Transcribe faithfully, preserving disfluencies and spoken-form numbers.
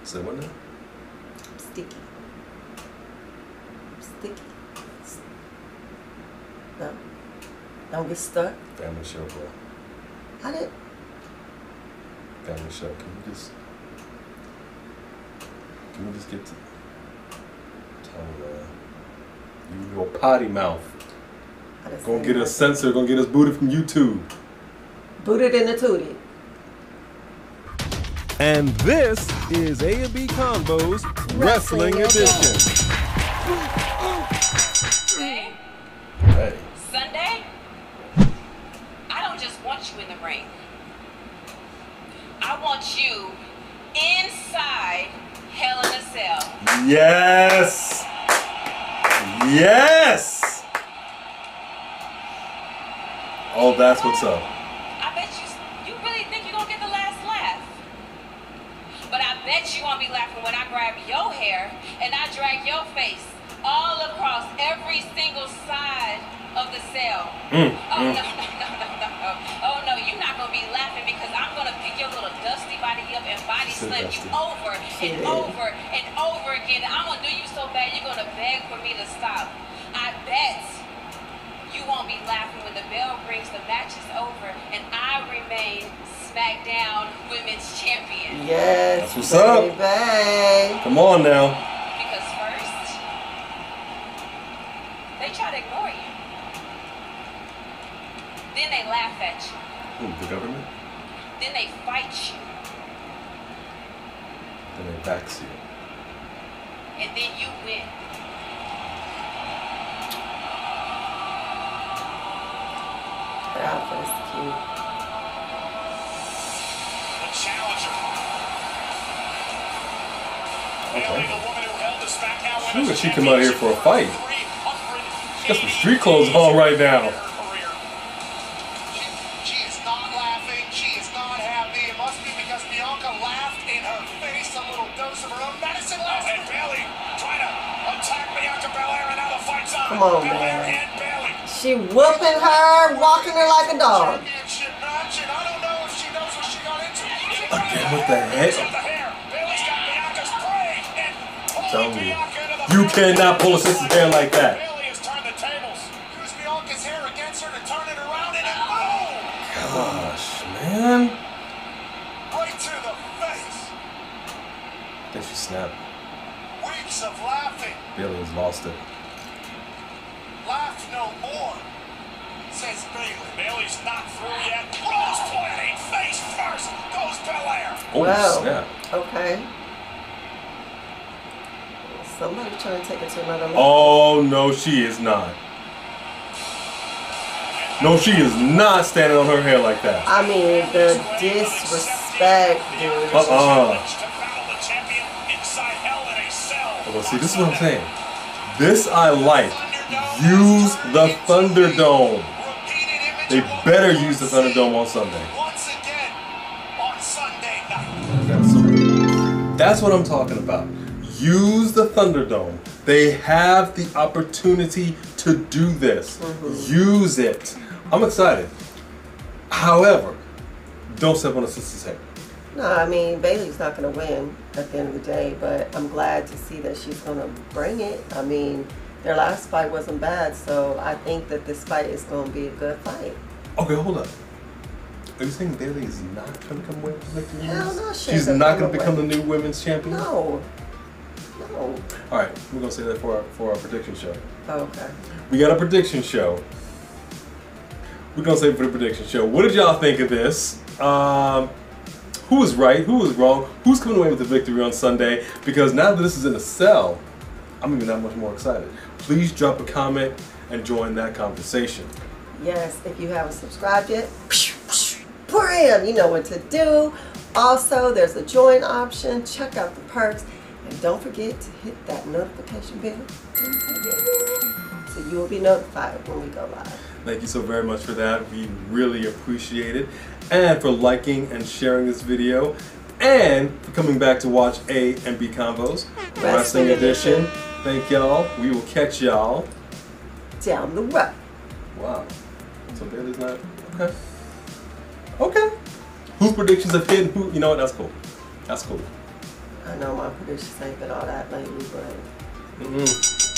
Say what now? I'm sticky. I'm sticky. No. Don't get stuck. Family show, bro. I didn't. Family show. Can we just... Can we just get to... Tell me, man. You your potty mouth. Gonna get us censored. Gonna get us booted from YouTube. Booted in the tootie. And this is A and B Convos Wrestling, Wrestling Edition. Hey. Hey. Sunday? I don't just want you in the ring. I want you inside Hell in a Cell. Yes. Yes. Oh, that's what's up. I bet you, you really think you're going to get the last laugh. But I bet you won't be laughing when I grab your hair and I drag your face all across every single side of the cell. Mm, oh, mm. no, no, no, no, no, no. Oh, no, you're not going to be laughing because I'm going to pick your little dusty body up and body So slam dusty. you over and over and over again. And I'm going to do you so bad you're going to beg for me to stop. I bet you won't be laughing when the bell rings, the match is over, and I remain SmackDown Women's Champion. Yes. That's what's up. Baby. Come on now. Because first, they try to ignore you. Then they laugh at you. Ooh, the government? Then they fight you. Then they vax you. And then you win. Her outfit is cute. The challenger. Okay. The woman who held the SmackDown Ooh, Women's she come out here for a fight. She got some street clothes Championship on right now. She, she is not laughing. She is not happy. It must be because Bianca laughed in her face a little dose of her own medicine last night. Oh, and Bayley trying to attack Bianca Belair, and now the fight's on. Come on, Belair man. and Bayley. She whooping her, walking her like a dog. Championship match, and I don't know if she knows what she got into. Again with the head. The hair. Bayley's got Bianca's braid and pulling Tell me, Bianca into the you back. cannot pull a sister's hair like that. Bayley has turned the tables. Use Bianca's hair against her to turn it around, and it boom! Gosh, man. Right to the face. Then she snapped. Weeks of laughing. Bailey has lost it. Laugh no more, says Bayley. Bayley's not through yet. Rose planning. Face first goes Belair. Oh, Wow. snap. Okay. Somebody trying to take it to another level. Oh, no, she is not. No, she is not standing on her hair like that. I mean, the disrespect, dude. Uh-uh. To battle the champion inside Hell in a Cell. Well, see, this is what I'm saying. This I like. Use the Thunderdome. They better use the Thunderdome on Sunday. Once again on Sunday night. That's, that's what I'm talking about. Use the Thunderdome. They have the opportunity to do this. Mm-hmm. Use it. I'm excited. However, don't step on a sister's hair. No, I mean, Bayley's not going to win at the end of the day, but I'm glad to see that she's going to bring it. I mean, their last fight wasn't bad, so I think that this fight is going to be a good fight. Okay, hold up. Are you saying Bayley is not going to come away with victory? Hell no, she She's ain't not gonna going to come become the new women's champion? No. No. All right, we're going to say that for our, for our prediction show. Oh, okay. We got a prediction show. We're going to say it for the prediction show. What did y'all think of this? Um, who was right? Who was wrong? Who's coming away with the victory on Sunday? Because now that this is in a cell, I'm even that much more excited. Please drop a comment and join that conversation. Yes, if you haven't subscribed yet, bam, you know what to do. Also, there's a join option. Check out the perks. And don't forget to hit that notification bell so you will be notified when we go live. Thank you so very much for that. We really appreciate it. And for liking and sharing this video. And for coming back to watch A and B Convos Wrestling Wrestling Edition. Edition. Thank y'all. We will catch y'all Down the road. Wow. So Bailey's not okay. Okay. Whose predictions have hit? Who? You know what? That's cool. That's cool. I know my producers ain't been all that lately, but Mm-hmm.